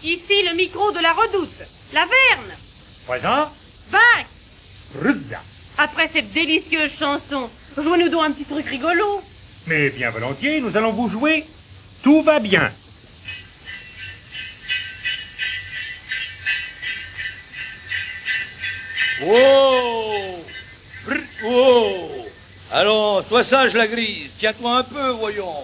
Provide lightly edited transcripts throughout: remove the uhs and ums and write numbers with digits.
Ici le micro de la Redoute. La Verne. Présent. Vax. Rubia. Après cette délicieuse chanson, jouez-nous donc un petit truc rigolo. Mais bien volontiers, nous allons vous jouer. Tout va bien. Oh! Oh! Allons, sois sage, la grise. Tiens-toi un peu, voyons.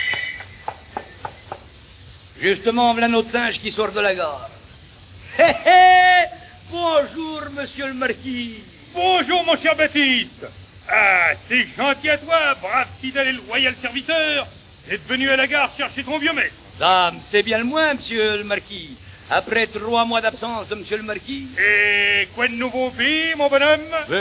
Justement, voilà notre singe qui sort de la gare. Hé hé! Bonjour, monsieur le marquis. Bonjour, mon cher Baptiste. Ah, c'est gentil à toi, brave, fidèle et loyal serviteur, d'être venu à la gare chercher ton vieux maître. Dame, c'est bien le moins, monsieur le marquis. Après 3 mois d'absence de monsieur le marquis. Et quoi de nouveau fait, mon bonhomme?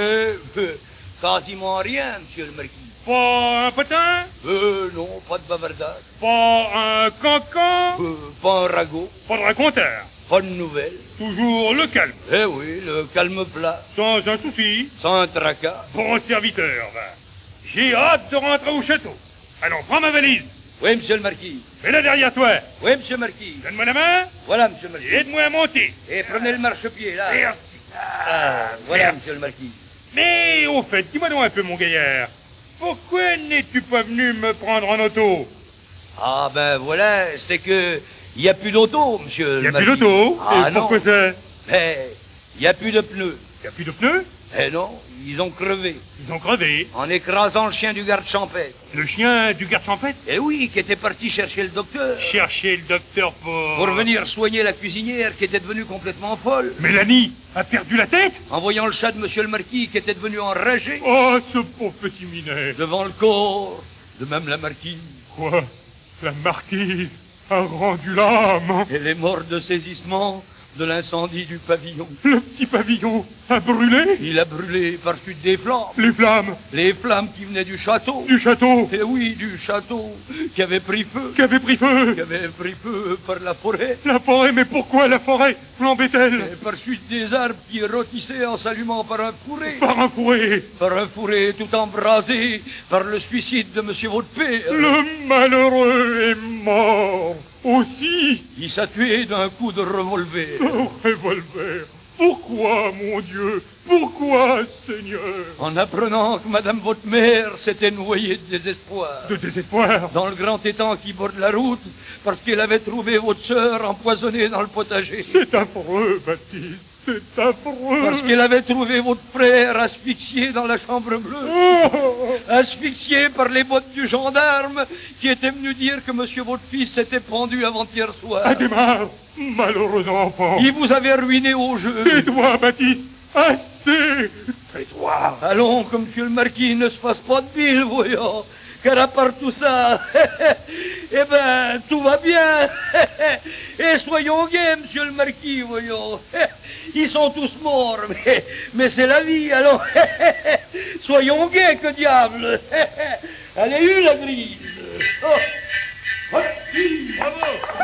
Quasiment rien, monsieur le marquis. Pas un potin? Non, pas de bavardage. Pas un cancan? Pas un ragot. Pas de raconteur? Pas de nouvelles. Toujours le calme. Eh oui, le calme plat. Sans un souci. Sans un tracas. Bon serviteur, va. J'ai hâte de rentrer au château. Allons, prends ma valise. Oui, monsieur le marquis. Mets-la derrière toi. Oui, monsieur le marquis. Donne-moi la main. Voilà, monsieur le marquis. Et aide-moi à monter. Et prenez le marchepied, là. Merci. Voilà, merci. monsieur le marquis. Mais, au fait, dis-moi donc un peu, mon gaillard. Pourquoi n'es-tu pas venu me prendre en auto? Ah, ben voilà, c'est que... Il n'y a plus d'auto, monsieur Il n'y le a plus marquis. d'auto? Ah, Et pourquoi non. ça? Mais il n'y a plus de pneus. Il n'y a plus de pneus? Eh non, ils ont crevé. Ils ont crevé. En écrasant le chien du garde champêtre. Le chien du garde champêtre? Eh oui, qui était parti chercher le docteur. Chercher le docteur Pour venir soigner la cuisinière qui était devenue complètement folle. Mélanie a perdu la tête? En voyant le chat de monsieur le marquis qui était devenu enragé. Oh, ce pauvre petit minet. Devant le corps de même la marquise. Quoi? La marquise a rendu l'âme. Elle est morte de saisissement de l'incendie du pavillon. Le petit pavillon a brûlé? Il a brûlé par suite des flammes. Les flammes Les flammes qui venaient du château. du château Eh oui, du château qui avait pris feu. qui avait pris feu. Qui avait pris feu par la forêt. La forêt, mais pourquoi la forêt flambait-elle? Et par suite des arbres qui rôtissaient en s'allumant par un fourré. Par un fourré. Par un fourré tout embrasé par le suicide de monsieur votre père. Le malheureux est mort. Aussi. Il s'est tué d'un coup de revolver. Oh, revolver. Pourquoi, mon Dieu? Pourquoi, Seigneur? En apprenant que madame votre mère s'était noyée de désespoir. De désespoir. Dans le grand étang qui borde la route, parce qu'elle avait trouvé votre sœur empoisonnée dans le potager. C'est affreux, Baptiste. C'est affreux. Parce qu'elle avait trouvé votre frère asphyxié dans la chambre bleue. Oh. Asphyxié par les bottes du gendarme qui était venu dire que monsieur votre fils s'était pendu avant-hier soir. À démarre, malheureux enfant. Il vous avait ruiné au jeu. Tais-toi, Baptiste. Assez. Tais-toi. Allons, que monsieur le marquis ne se fasse pas de bile, voyons. Car à part tout ça, eh ben, tout va bien. Et soyons gais, monsieur le marquis, voyons. Ils sont tous morts, mais c'est la vie, alors. Soyons gais, que diable. Allez, la grise. Oh. Bravo.